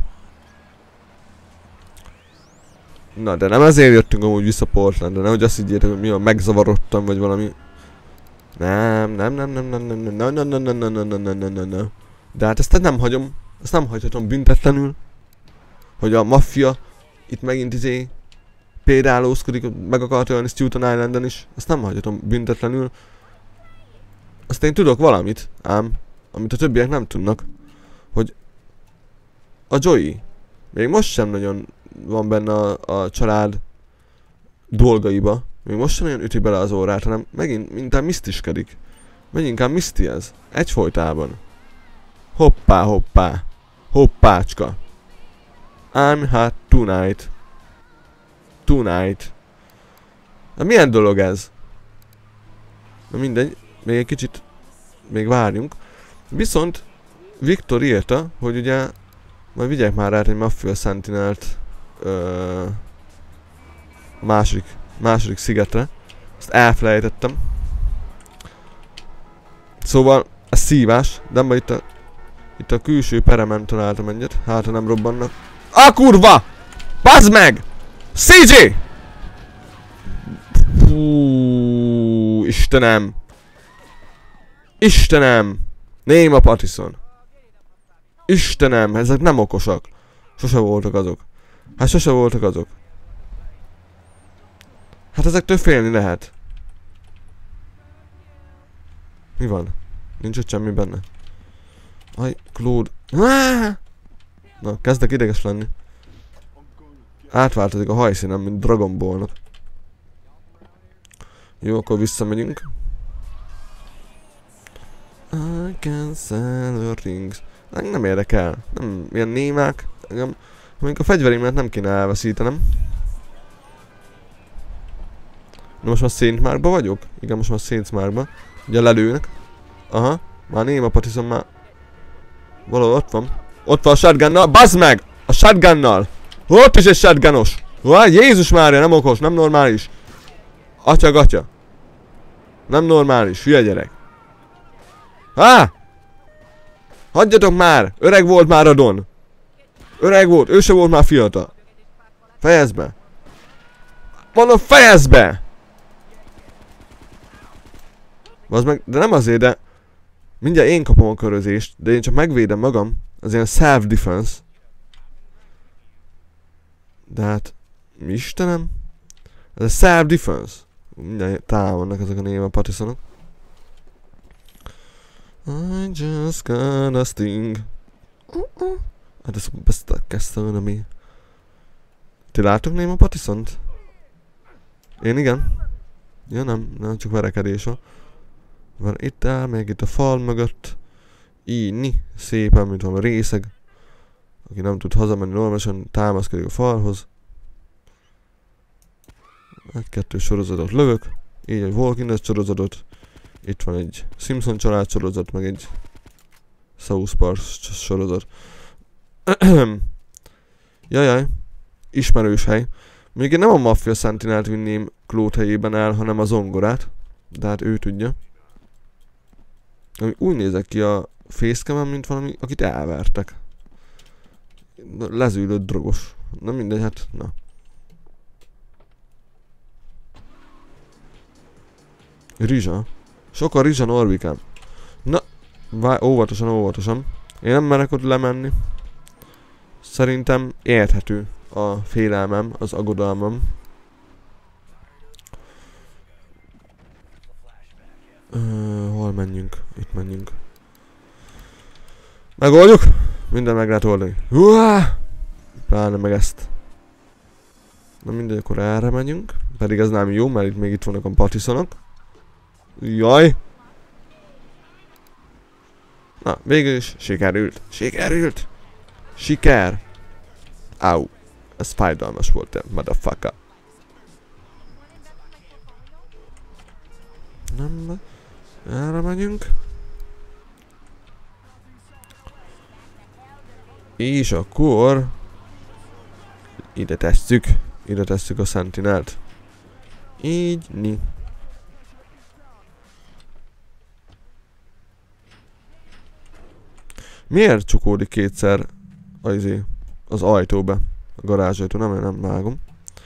Na, de nem ezért jöttünk amúgy vissza Portlandra, nehogy azt higgyétek, hogy mi a megzavarodtam, vagy valami. Nem, nem, nem, nem, nem, nem, nem, nem, nem, nem, nem, nem, nem, nem, nem, nem, nem. De hát ezt nem hagyom, ezt nem hagyhatom büntetlenül, hogy a maffia itt megint izé példálózkodik, meg akart ölni Stoughton Islanden is, ezt nem hagyhatom büntetlenül. Azt én tudok valamit, ám, amit a többiek nem tudnak, hogy a Joey még most sem nagyon van benne a, a család dolgaiba, még most sem nagyon üti bele az órát, hanem megint inkább misztiskedik. Meg inkább miszti ez, egyfolytában. Hoppá, hoppá, hoppácska. I'm hot tonight. tonight. Na milyen dolog ez? Na mindegy, még egy kicsit még várjunk. Viszont Viktor írta, hogy ugye majd vigyek már át egy Mafia Sentinelt ö, második, második szigetre. Ezt elfelejtettem. Szóval ez szívás, de majd itt a, itt a külső peremen találtam egyet. Hát ha nem robbannak. A kurva! Bazd meg! cé jé! Fú, Istenem! Istenem! Néma Pattison! Istenem, ezek nem okosak. Sose voltak azok. Hát sose voltak azok. Hát ezektől félni lehet. Mi van? Nincs ott semmi benne. Aj, Claude. Na, kezdek ideges lenni. Átváltozik a hajszínem, mint Dragon Ballnak. Jó, akkor visszamegyünk. I can sell a rings. Nem érdekel. Nem ilyen némák. Engem, mondjuk a fegyvereimet nem kéne elveszítenem. Na most már Saint Markba vagyok? Igen, most már Saint Markba. Ugye lelőnek. Aha. Már Néma Pattison már... Valahol ott van. Ott van a shotgunnal. Bazd meg! A shotgunnal! Ott is egy shotgunos! Vaj, Jézus Mária, nem okos, nem normális. Atya gatya. Nem normális, hülye gyerek. Há! Hagyjatok már! Öreg volt már a Don. Öreg volt, ő se volt már fiatal. Fejezd be! Mondom, fejezd be! Bazd meg, de nem azért, de... Mindjárt én kapom a körözést, de én csak megvédem magam. Az ilyen self-defense. De hát... Istenem? Ez a self-defense. Mindjárt támadnak ezek a Néma Pattisonok. I just got a sting. Uh-uh. Hát ez best kezdtem, ami... Ti láttok Néma Pattisont? Én igen. Ja nem, nem csak verekedés van. Van itt áll, meg itt a fal mögött. Ínni, szépen, mint valami részeg. Aki nem tud hazamenni normálisan, támaszkodik a falhoz. Egy-kettő sorozatot lövök. Így egy Walking Dead sorozatot. Itt van egy Simpson család sorozat, meg egy South Park sorozat. Jajjaj, ismerős hely. Még én nem a Mafia Sentinelt vinném Claude helyében el, hanem a zongorát. De hát ő tudja. Ami úgy nézek ki a facecam-en, mint valami, akit elvertek. Lezűlött drogos. Na mindegy, hát, na. Rizsa. Sok a rizsa, Norvikám. Na, várj, óvatosan, óvatosan. Én nem merek ott lemenni. Szerintem érthető a félelmem, az aggodalmam. Uh, hol menjünk? Itt menjünk. Megoldjuk? Minden meg lehet oldani. Uá! Pláne meg ezt. Na mindegy, akkor erre megyünk. Pedig ez nem jó, mert itt még itt vannak a Pattisonok. Jaj! Na, végül is sikerült. Sikerült! Siker! Au! Ez fájdalmas volt, motherfucker. Nem, erre megyünk. És akkor ide tesszük. Ide tesszük a Sentinelt. Így, ni. Miért csukódik kétszer az, az ajtóbe? A garázsajtó, nem, nem vágom.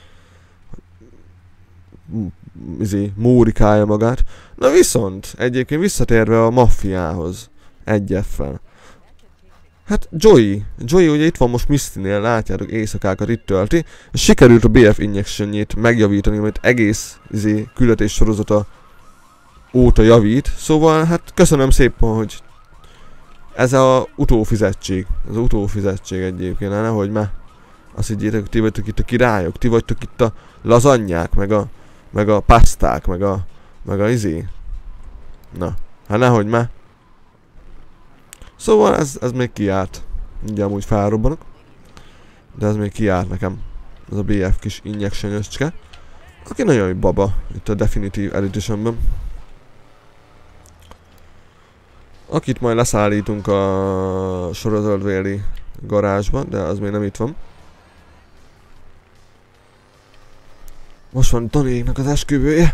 Izé, mórikálja magát. Na viszont, egyébként visszatérve a maffiához. Egy F-fel. Hát Joey. Joey ugye itt van most Misty-nél, látjátok, éjszakákat itt tölti. És sikerült a bé ef injectionjét megjavítani, amit egész izé, küldetés sorozata óta javít. Szóval hát köszönöm szépen, hogy ez a utófizetség. Ez a utófizetség egyébként, nehogy már azt higgyétek, hogy ti vagytok itt a királyok, ti vagytok itt a lazanyák, meg a meg a paszták, meg a meg a izé. Na, hát nehogy már. Szóval ez, ez még kiárt. Ugye amúgy felrobbanok. De ez még kiárt nekem. Ez a bé ef kis injection-öcske. Aki nagyon jó baba itt a Definitive Editionben. Akit majd leszállítunk a sorozatvéli garázsba, de az még nem itt van. Most van Tonyéknak az esküvője.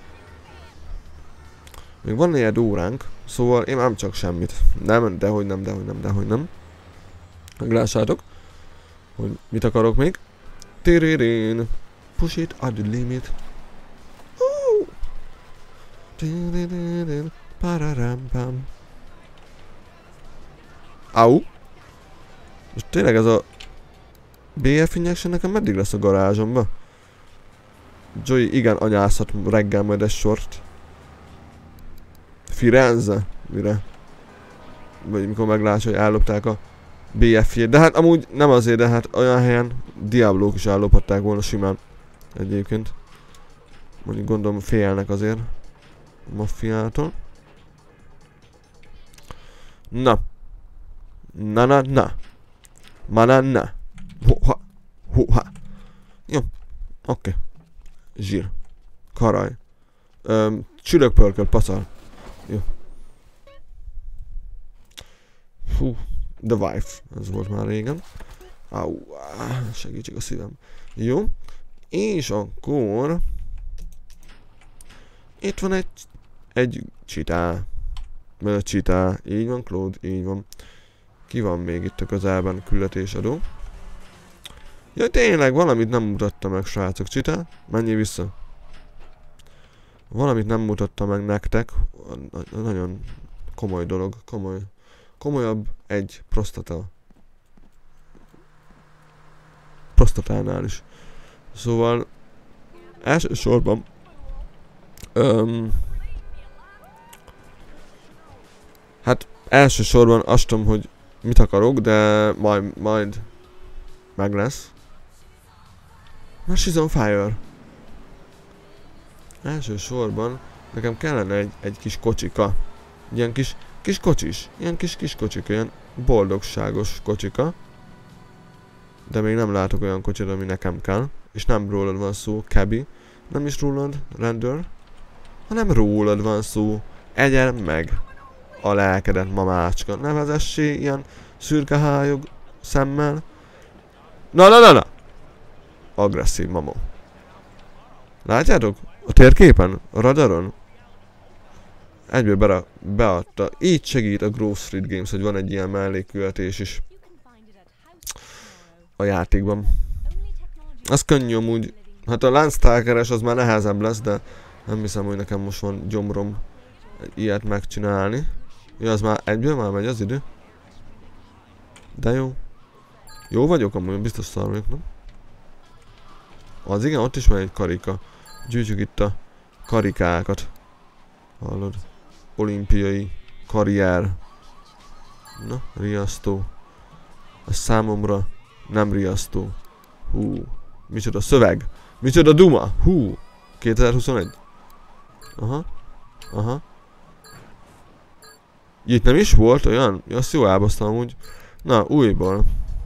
Még van négy óránk, szóval én nem csak semmit. Nem, dehogy nem, dehogy nem, dehogy nem. Meglássátok, hogy mit akarok még. Tirirén. Push it at the limit. Tirirén. Pararampam. Au. Most tényleg ez a bé ef injection nekem meddig lesz a garázsomba? Joey igen anyázhat reggel majd egy sort. Firenze? Mire? Vagy mikor meglátja, hogy ellopták a bé ef-jét. De hát amúgy nem azért, de hát olyan helyen Diablók is ellophatták volna simán. Egyébként. Mondjuk gondolom félnek azért a maffiától. Na. Na na na. Ma na na. Ho-ha. Ho-ha. Jó. Oké. Okay. Zsír. Karaj. Öm, csülökpörköl, pacal. Jó. Fú. The Wife. Ez volt már régen. Au. Segítség a szívem. Jó. És akkor... Itt van egy... Egy csitá. Mert a csitá. Így van, Claude. Így van. Ki van még itt a közelben küldetésadó? Ja, tényleg, valamit nem mutatta meg, srácok. Csitá, menjél vissza. Valamit nem mutatta meg nektek. Nagyon komoly dolog. Komoly. Komolyabb egy prostata. Prostatánál is. Szóval elsősorban öm, hát elsősorban azt tudom, hogy mit akarok, de majd, majd meg lesz. Mert she's on fire. Elsősorban nekem kellene egy, egy kis kocsika. Ilyen kis, kis kocsis. Ilyen kis kis kocsika. Ilyen boldogságos kocsika. De még nem látok olyan kocsit, ami nekem kell. És nem rólad van szó, Cabby. Nem is rólad, rendőr. Hanem rólad van szó. Egyen meg a lelkedet, mamácska. Ne vezessé ilyen szürkehályog szemmel. Na, na, na, na! Agresszív mamó. Látjátok? A térképen? A radaron? Egyből be beadta. Így segít a Grove Street Games, hogy van egy ilyen mellékküldetés is a játékban. Az könnyű amúgy. Hát a Landstalker-es az már nehezebb lesz, de nem hiszem, hogy nekem most van gyomrom ilyet megcsinálni. Ja, az már egyből már megy az idő. De jó. Jó vagyok amúgy, biztos szar vagyok, nem? Az igen, ott is van egy karika. Gyűjtjük itt a karikákat. Hallod? Olimpiai karrier. Na, riasztó. A számomra nem riasztó. Hú. Micsoda szöveg. Micsoda duma. Hú. kétezer-huszonegy. Aha. Aha. Itt nem is volt olyan? Ja, azt jó elbasztam amúgy. Na, újból.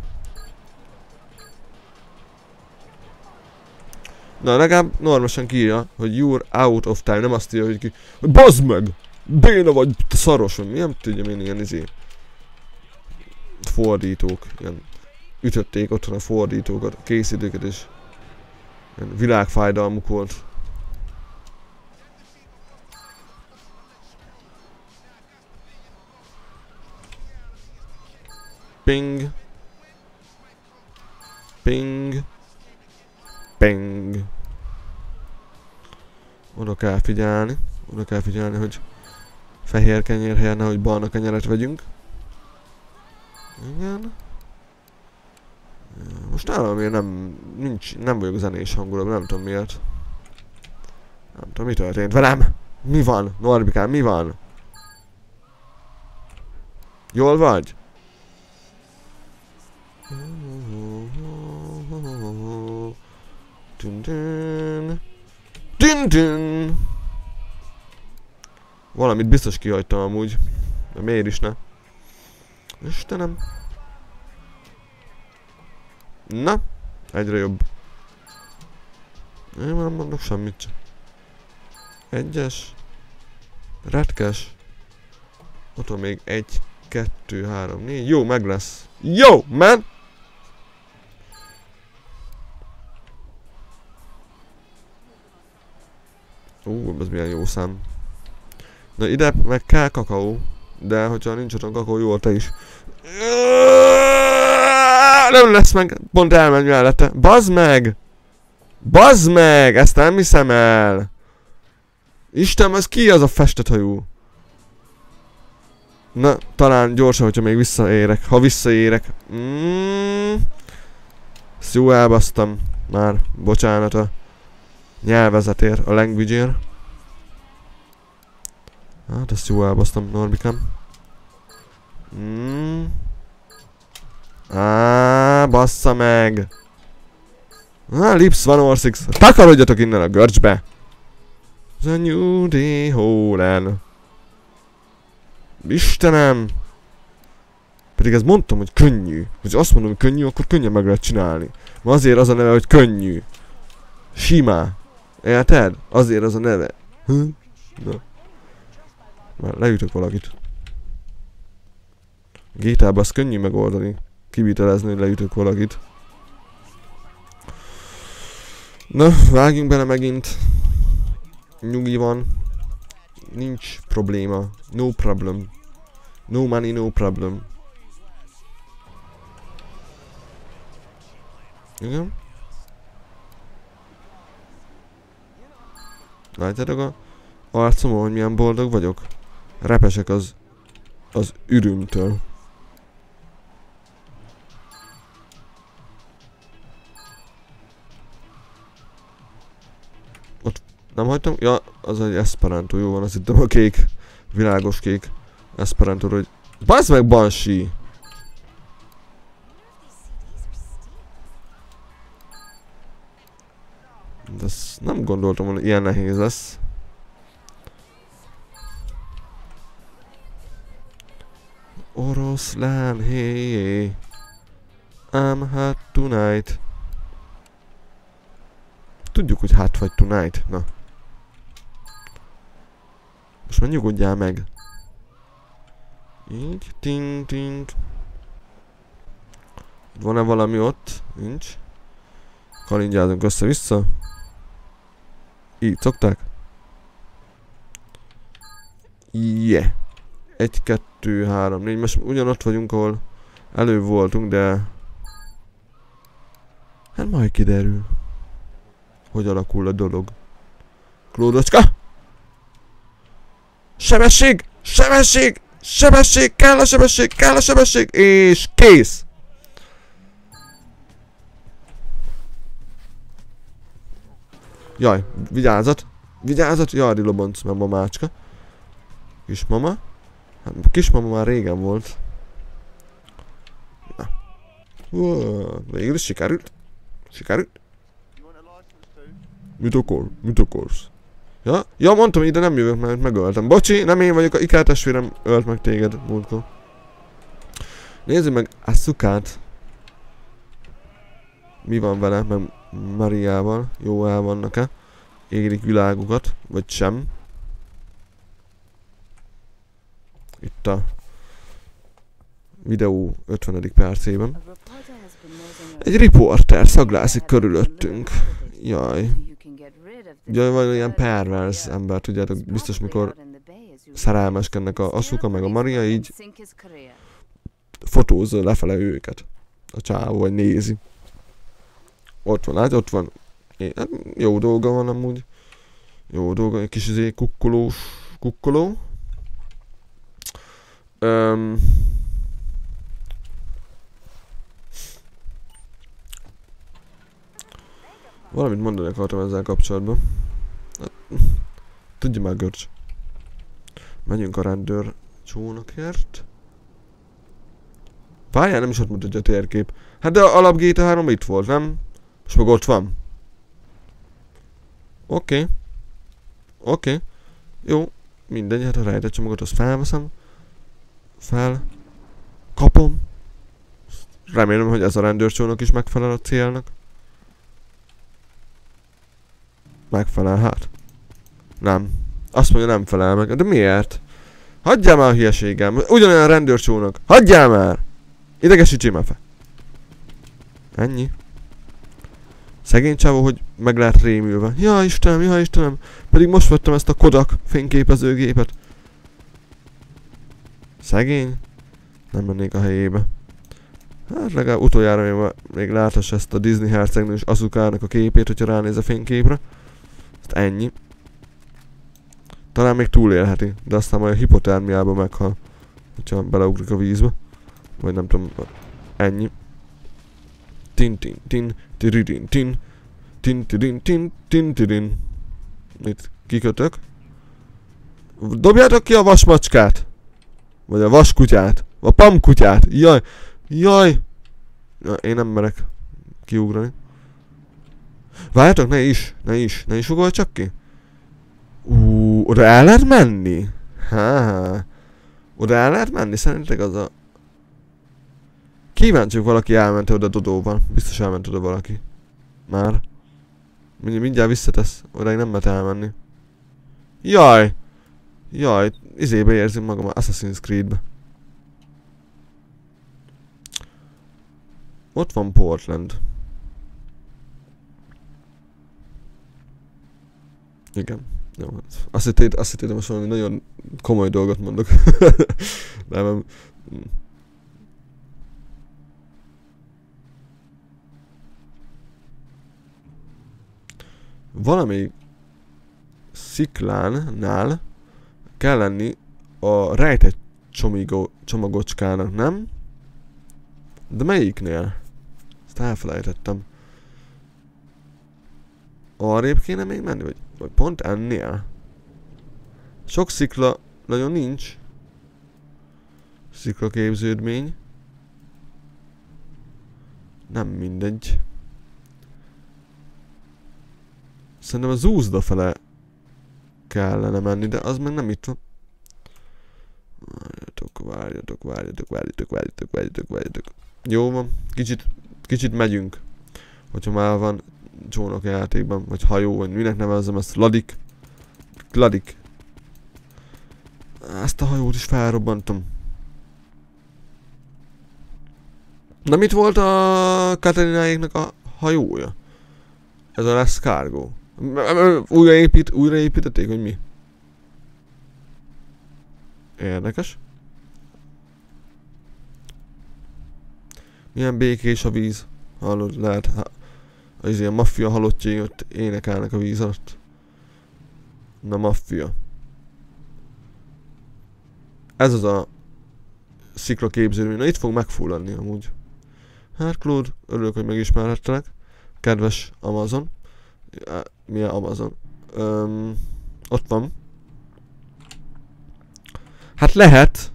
Na, legalább normálisan kiírja, hogy you're out of time. Nem azt írja, hogy ki... Bazd meg! Béna vagy szaros, vagy mi nem tudjam én ilyen izé... Fordítók. Ilyen... Ütötték otthon a fordítókat, a készítőket és... Ilyen világfájdalmuk volt. Ping. Ping. Ping. Oda kell figyelni. Oda kell figyelni, hogy fehér kenyér helyen, nehogy barna kenyeret vegyünk. Igen. Most nálam miért nem, nincs, nem vagyok zenés hangulatban, nem tudom miért. Nem tudom, mi történt velem? Mi van? Norbikám, mi van? Jól vagy? Dün dün. Dün dün. Valamit biztos kihagytam amúgy. De miért is ne? Istenem. Na, egyre jobb. Én már nem mondok semmit. Egyes. Retkes. Ott van még egy, kettő, három, négy. Jó, meg lesz. Jó, man! Ú, ez milyen jó szám. Na ide meg kell kakaó. De hogyha nincs otthon kakaó, jó, te is. Nem lesz meg. Pont elmegy mellette. Bazd meg! Bazd meg! Ezt nem hiszem el! Istenem, ez ki az a festett hajú? Na, talán gyorsan, hogyha még visszaérek. Ha visszaérek. Mm. Ezt jó elbasztam. Már. Bocsánat a nyelvezetért, a language-ért. Hát ezt jó elbasztam, Norbikám. Mm. Áááá, bassza meg! Ah, Lips van Orsix. Takarodjatok innen a görcsbe! The new day holen. Istenem! Pedig ezt mondtam, hogy könnyű. Hogy azt mondom, hogy könnyű, akkor könnyen meg lehet csinálni. Ma azért az a neve, hogy könnyű. Simá. Érted? Azért az a neve. Hm? Na. Már leütök valakit. gé té á-ba azt könnyű megoldani. Kivitelezni, hogy leütök valakit. Na, vágjunk bele megint. Nyugi van. Nincs probléma. No problem. No money, no problem. Igen? Látjátok a arcomon, hogy milyen boldog vagyok? Repesek az... az ürümtől. Ott nem hagytam? Ja, az egy Esperanto, jó van, azt hittem a kék. Világos kék. Esperanto, hogy... Bazd meg, Banshee! De ezt nem gondoltam, hogy ilyen nehéz lesz. Oroszlán, hey, hey. I'm hot tonight. Tudjuk, hogy hot vagy tonight. Na. Most már nyugodjál meg. Így, ting, ting. Van-e valami ott? Nincs. Kalingyázunk össze-vissza. Így szokták? Yeah. Egy, kettő, három, négy. Most ugyanott vagyunk, ahol előbb voltunk, de... Hát majd kiderül. Hogy alakul a dolog. Klódocska! Sebesség! Sebesség! Sebesség! Kell a sebesség! Kell a sebesség! És kész! Jaj, vigyázat! Vigyázat! Jaj, lobonc, mert mamácska. Kismama. Hát kismama már régen volt. Na. Wow, végül is sikerült. Sikerült. Mit akar? Mit akarsz? Ja? Ja, mondtam, ide nem jövök, mert megöltem. Bocsi, nem én vagyok, a ikártestvérem ölt meg téged múltkor. Nézzük meg Asukát. Mi van vele, meg Mariával. Jó el vannak-e? Érik világukat, vagy sem. Itt a videó ötvenedik percében. Egy riporter szaglászik körülöttünk. Jaj. Jaj, van ilyen pervers ember, tudjátok, biztos mikor szerelmeskednek a Asuka meg a Maria, így fotózza lefele őket. A csávó, vagy nézi. Ott van, hát ott van. Hát, jó dolga van amúgy. Jó dolga, egy kis izé kukkolós kukkoló. Öm... Valamit mondani akartam ezzel kapcsolatban. Hát, tudja már, görcs. Menjünk a rendőr csónakért. Várjál, nem is ott mutatja a térkép. Hát de a alap gé té három itt volt, nem? És meg ott van. Oké. Okay. Oké. Okay. Jó. Mindegy, hát a rejtett csomagot azt felveszem. Fel. Kapom. Remélem, hogy ez a rendőrcsónak is megfelel a célnak. Megfelel, hát. Nem. Azt mondja, nem felel meg. De miért? Hagyjál már a hülyeségem. Ugyanolyan rendőrcsónak. Hagyjál már! Idegesítsél már fel. Ennyi. Szegény csávó, hogy meg lehet rémülve. Ja Istenem, ja Istenem. Pedig most vettem ezt a Kodak fényképezőgépet. Szegény. Nem mennék a helyébe. Hát legalább utoljára még, még láthass ezt a Disney hercegnő és Asukának a képét, hogyha ránéz a fényképre. Ezt ennyi. Talán még túlélheti, de aztán majd a hipotermiába meghal. Hogyha beleugrik a vízbe. Vagy nem tudom. Ennyi. Tin tin tin tiridin tin tin tirin tin tin tirin. Itt kikötök. Dobjátok ki a vasmacskát! Vagy a vaskutyát! A pamkutyát! Jaj! Jaj! Ja, én nem merek kiugrani. Várjátok, ne is! Ne is! Ne is ugolj csak ki! Úúúú, oda el lehet menni? Há. Oda el lehet menni? Szerintek az a... Kíváncsi, hogy valaki elment oda Dodóban. Biztos elment oda valaki. Már. Mind mindjárt visszatesz. Odáig nem lehet elmenni. Jaj! Jaj, izébe érzem magam a Assassin's Creed-be. Ott van Portland. Igen. Jó, azt hittem, azt hittem most valami nagyon komoly dolgot mondok. Nem, nem. Valami sziklánnál kell lenni a rejtett csomagó, csomagocskának, nem? De melyiknél? Ezt elfelejtettem. Arrébb kéne még menni, vagy, vagy pont ennél? Sok szikla nagyon nincs. Szikla képződmény. Nem mindegy. Szerintem az úszda fele kellene menni, de az meg nem itt van. Várjatok, várjatok, várjatok, várjatok, várjatok, várjatok, várjatok. Jó van, kicsit, kicsit megyünk. Hogyha már van csónak játékban, vagy hajó, vagy minek nevezzem ezt, ladik. Ladik. Ezt a hajót is felrobbantom. Na mit volt a Katerináéknak a hajója? Ez a L'escargo. Újraépít, újraépítették, hogy mi? Érdekes. Milyen békés a víz. Hallod, lehet, az ilyen maffia halottjai ott énekelnek a víz alatt. Na maffia. Ez az a szikla képződmény. Na itt fog megfulladni amúgy. Hát Claude, örülök, hogy megismerhettelek. Kedves Amazon. Milyen Amazon? Öm, ott van. Hát lehet.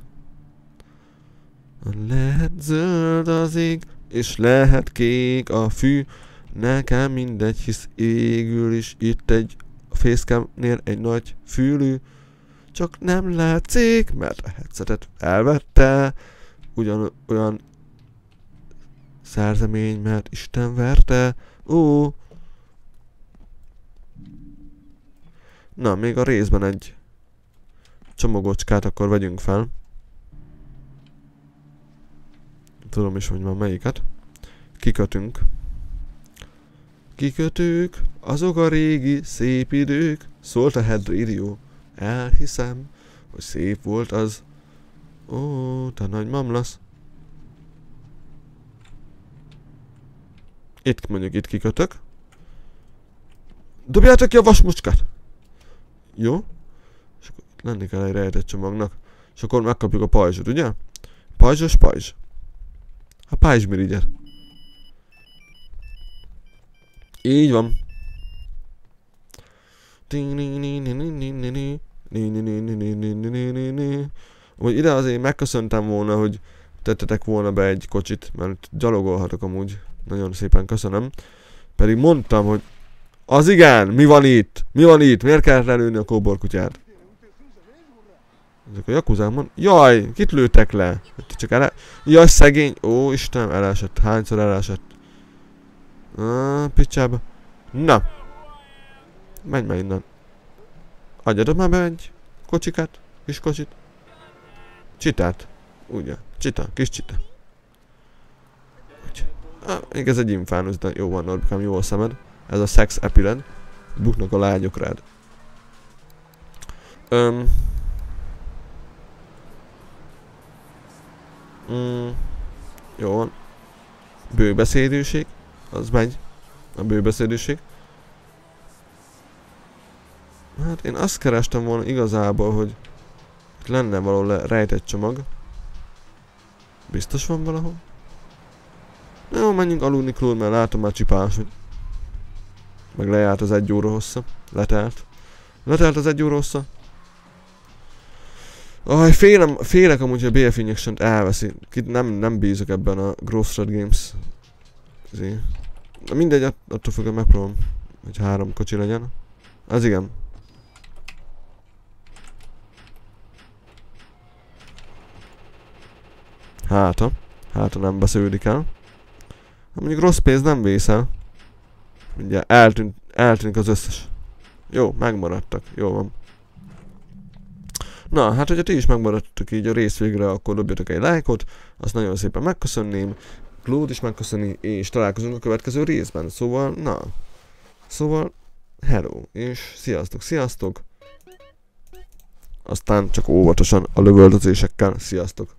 Lehet zöld az ég, és lehet kék a fű. Nekem mindegy, hisz égül is itt egy fészkemnél egy nagy fülű. Csak nem látszik, mert a headsetet elvette. Ugyan olyan szerzemény, mert Isten verte. Ó. Na, még a részben egy csomagocskát akkor vegyünk fel. Tudom is, hogy van melyiket. Kikötünk. Kikötők, azok a régi, szép idők, szólt a Head Radio. Elhiszem, hogy szép volt az. Ó, te nagy mamlasz. Itt mondjuk itt kikötök. Dobjátok ki a vasmucskát! Jó? És akkor itt lenni kell egy rejtett csomagnak. És akkor megkapjuk a pajzsot, ugye? Pajzsos pajzs. A pajzsmirigyet. Így van. Amúgy ide azért megköszöntem volna, hogy tettetek volna be egy kocsit, mert gyalogolhatok amúgy. Nagyon szépen köszönöm. Pedig mondtam, hogy az igen, mi van itt? Mi van itt? Miért kellett lelőni a kóborkutyát? Ezek a jakuzák mond... Jaj, kit lőttek le? Csak ele... Jaj, szegény! Ó, Istenem, elesett. Hányszor elesett? Ah, picsába. Na. Menj már innen. Adjad már be egy kocsikát, kis kocsit. Csitát. Ugye, csita, kis csita. Ah, még ez egy infánusz, de jó van, Norbikám, jó a szemed. Ez a sex appeal-ed. Buknak a lányok rád. Öm... Mm, jó van. Bőbeszédűség. Az megy. A bőbeszédűség. Hát én azt kerestem volna igazából, hogy itt lenne valahol rejtett csomag. Biztos van valahol? Jó, menjünk aludni, Claude, mert látom már csipás, hogy... Meg lejárt az egy óra hossza. Letelt. Letelt az egy óra hossza. Aj, félem, félek amúgy, hogy a bé ef Injection-t elveszi. Kit nem, nem bízok ebben a Growth Strat Games. Zé. Na mindegy, att attól fogom megpróbálom, hogy három kocsi legyen. Az igen. Háta. Háta nem beszélődik el. Hát mondjuk rossz pénz nem vészel. Ugye eltűnt, eltűnik az összes. Jó, megmaradtak. Jó van. Na, hát hogyha ti is megmaradtok így a rész végre, akkor dobjatok egy lájkot. Azt nagyon szépen megköszönném. Claude is megköszöni, és találkozunk a következő részben. Szóval, na. Szóval, hello, és sziasztok, sziasztok. Aztán csak óvatosan a lövöldözésekkel. Sziasztok.